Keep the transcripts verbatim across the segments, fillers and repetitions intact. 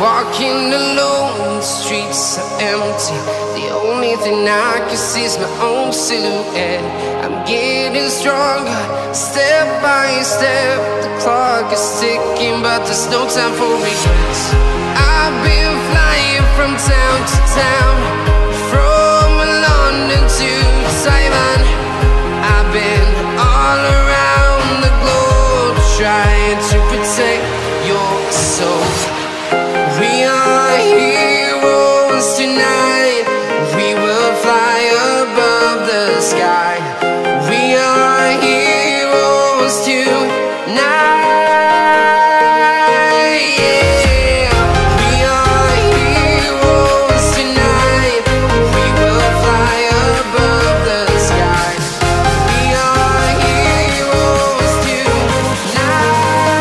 Walking alone, the streets are empty. The only thing I can see is my own silhouette. I'm getting stronger, step by step. The clock is ticking, but there's no time for regrets. I've been flying from town to town, from London to Taiwan. I've been all around the globe, trying to protect your soul. We are heroes tonight. We will fly above the sky. We are heroes tonight. Yeah. We are heroes tonight. We will fly above the sky. We are heroes tonight.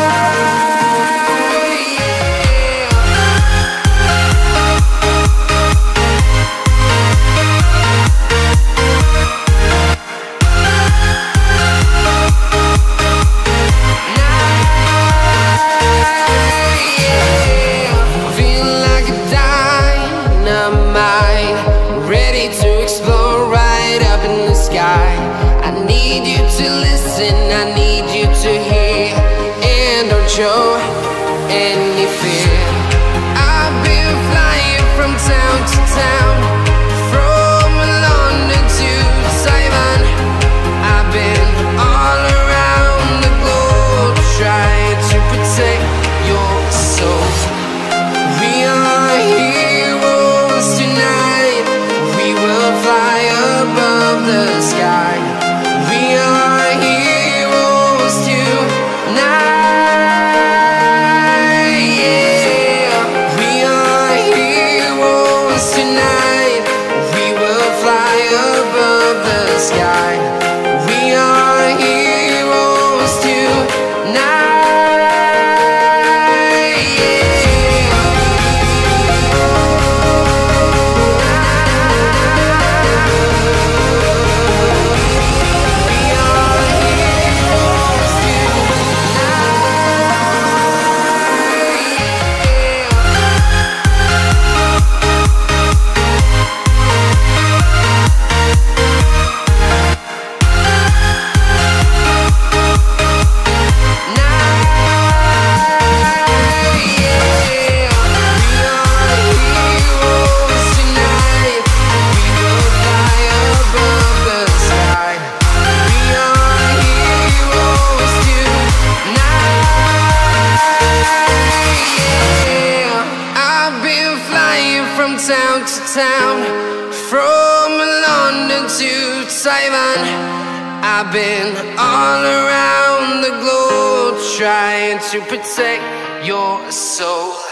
I need you to listen, I need you to hear, and don't show any fear. I've been flying from town to town, from London to Taiwan. I've been all around the globe, trying to protect your soul. We are heroes tonight. We will fly above the sky. We are heroes tonight. Yeah. We are heroes tonight. We will fly above the sky. We are heroes tonight. From town to town, from London to Taiwan. I've been all around the globe, trying to protect your soul.